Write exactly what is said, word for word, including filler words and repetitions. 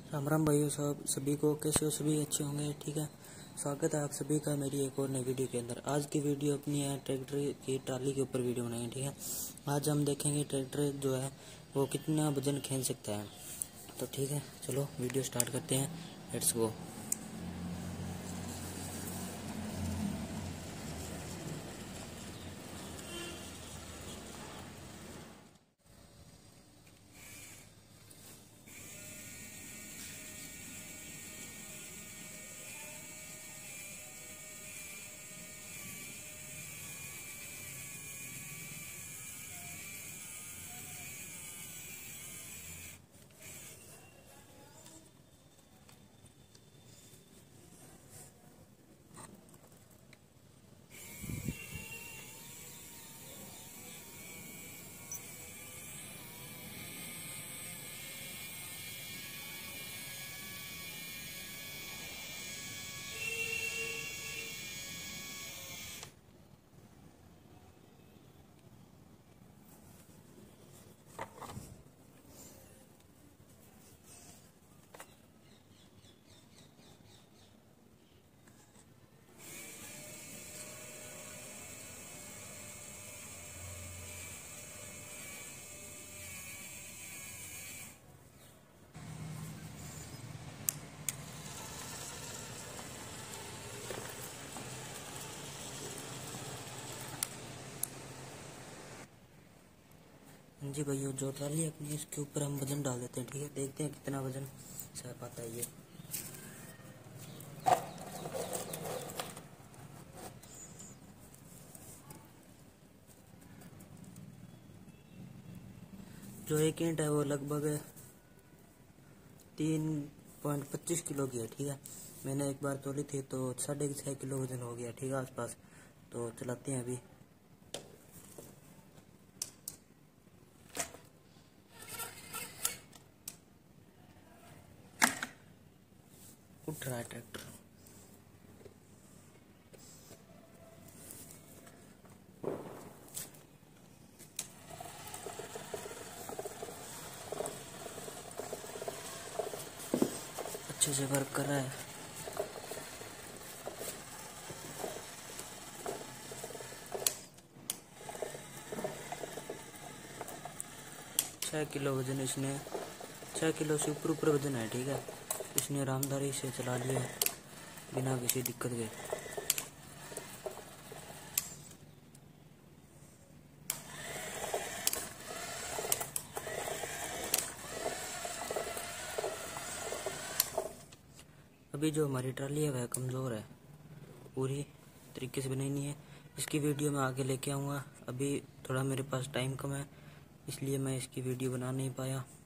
राम राम भाइयों, सब सभी को कैसे हो? सभी अच्छे होंगे। ठीक है, स्वागत है आप सभी का मेरी एक और नई वीडियो के अंदर। आज की वीडियो अपनी है ट्रैक्टर की ट्राली के ऊपर वीडियो बनाएंगे। ठीक है, आज हम देखेंगे ट्रैक्टर जो है वो कितना वजन खींच सकता है। तो ठीक है, चलो वीडियो स्टार्ट करते हैं। Let's go. जी भैया, जो ट्राली अपनी इसके ऊपर हम वजन डाल देते हैं। ठीक है, देखते हैं कितना वजन सह पाता है ये। जो एक ईंट है वो लगभग तीन पॉइंट पच्चीस किलो की है। ठीक है, मैंने एक बार तोली थी तो साढ़े छः किलो वजन हो गया। ठीक है, आसपास। तो चलाते हैं अभी। उठ रहा है ट्रैक्टर। अच्छे से वर्क कर रहा है। छः किलो वजन इसने, छः किलो से ऊपर ऊपर वजन है। ठीक है, इसने आरामदारी से चला लिया बिना किसी दिक्कत के। अभी जो हमारी ट्राली है वह कमज़ोर है, पूरी तरीके से बनाई नहीं है। इसकी वीडियो मैं आगे लेके आऊँगा। अभी थोड़ा मेरे पास टाइम कम है, इसलिए मैं इसकी वीडियो बना नहीं पाया।